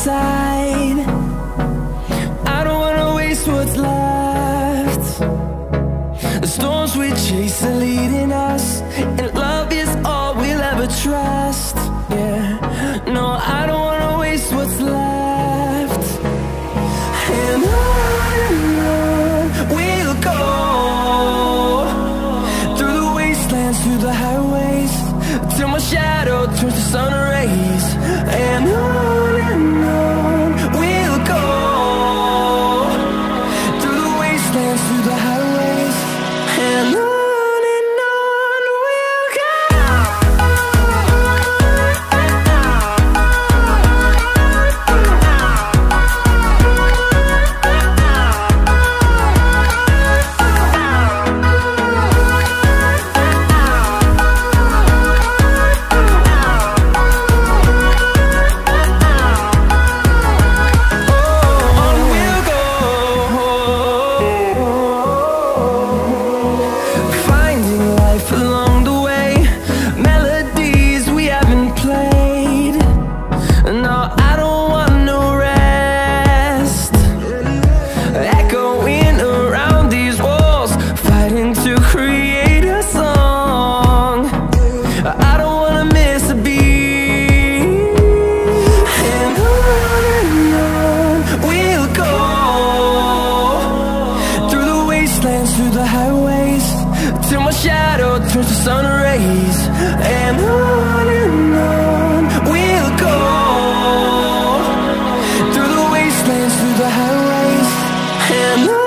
inside. I don't wanna waste what's left. The storms we chase are leading us, and love is all we'll ever trust. Yeah, no, I don't wanna waste what's left. And on we'll go, through the wastelands, through the highways, till my shadow turns to sun rays. And on we'll go, through the wastelands, through the highways, and on we'll go. Through the highways, till my shadow turns to sun rays. And on we'll go, through the wastelands, through the highways, and on we'll go.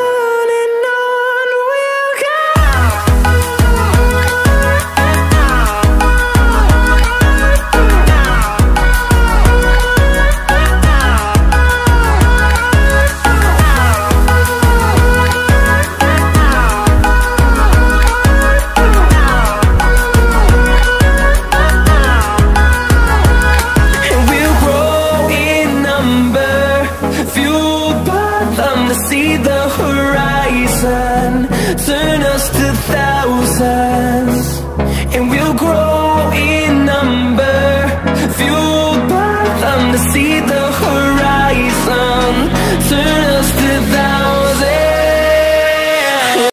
See the horizon turn us to thousands, and we'll grow